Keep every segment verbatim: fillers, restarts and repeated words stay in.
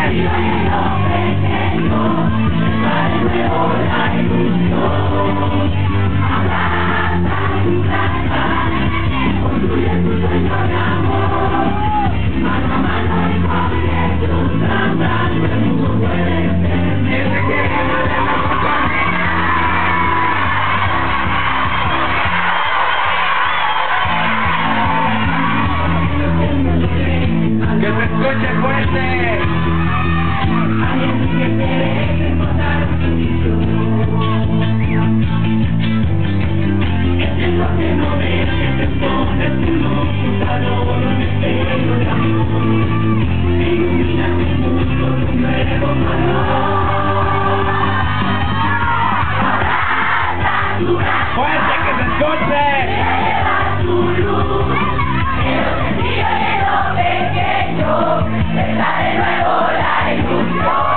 ¡Fuerte, que se escuche! Lleva tu luz, en lo sencillo y en lo pequeño, está de nuevo la ilusión.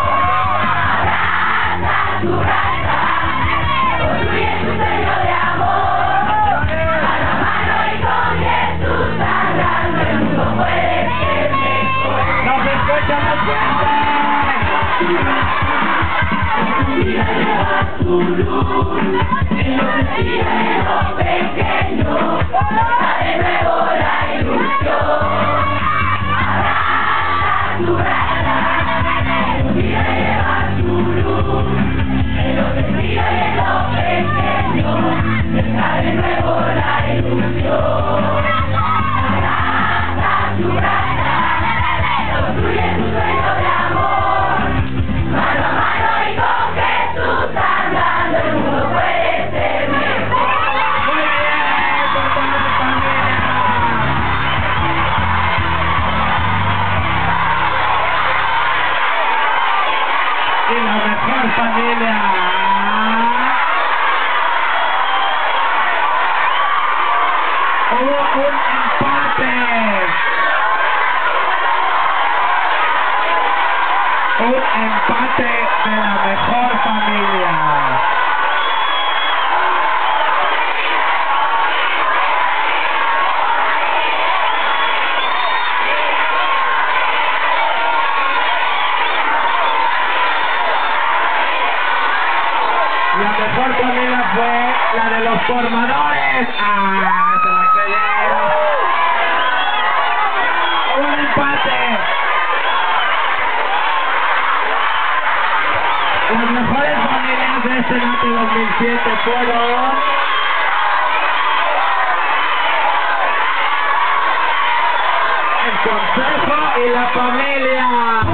Abraza tu raza, construye tu sueño de amor. Mano a mano y con Jesús andando, el mundo puede ser mejor. ¡No se escucha más fuerte! Lleva tu luz, en lo sencillo y en lo pequeño, está de nuevo la ilusión. Abraza tu raza, lleva tu luz, en lo sencillo y en lo pequeño, está de nuevo la ilusión. Abraza tu raza, construye tu sueño de amor. Mano a mano y con Jesús andando, el mundo puede ser mejor. ¡Muy bien! ¡Por toda la familia! ¡Y la mejor familia! ¡Hubo un empate! Un empate de la mejor familia. La mejor familia fue la de los formadores. ¡Ah! ¡Se la creyeron! ¡Un empate! Las mejores familias de este Nate dos mil siete fueron el Consejo y la familia.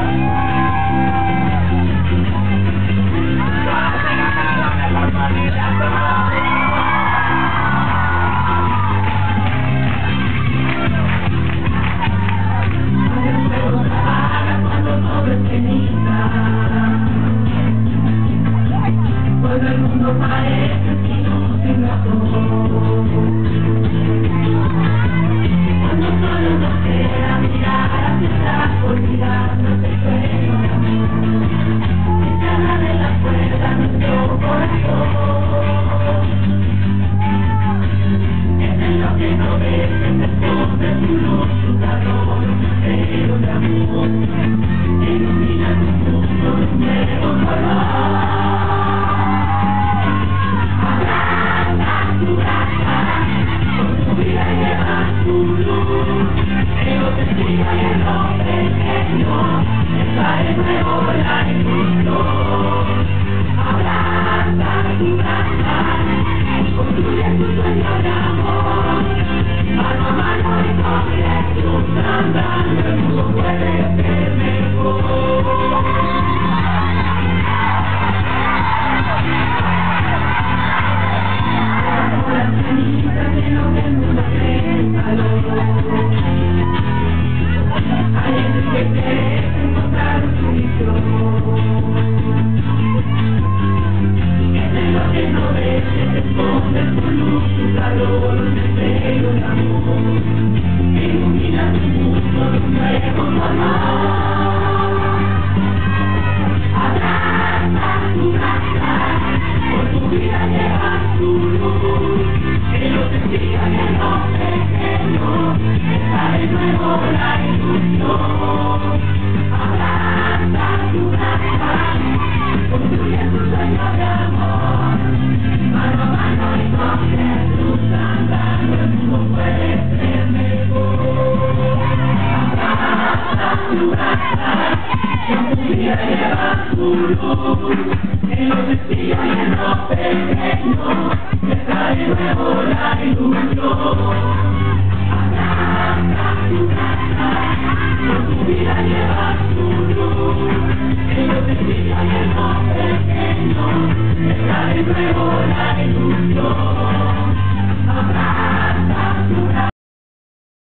Cuando el mundo parece sin sin razón, cuando solo nos queda mirar hacia atrás, olvidarnos del sueño de amor, que se abre la puerta a nuestro corazón. Es en lo que no ves que se esconde tu luz, tu calor, un misterio de amor, que ilumina tu mundo de un nuevo color. Está de nuevo la ilusión. Abraza tu raza, construye tu sueño de amor. Mano a mano y con Jesús andando, el mundo puede ser mejor. Las cenizas de lo que el mundo cree calor. Hay veces que quieres encontrar tu misión. Es en lo que no ves que se esconde tu luz, tu calor, un deseo de amor, que ilumina tu mundo de un nuevo color. Abraza tu raza, por tu vida llevas tu luz, en lo sencillo y en lo pequeño, está de nuevo la ilusión. Abraza nuevo la ilusión.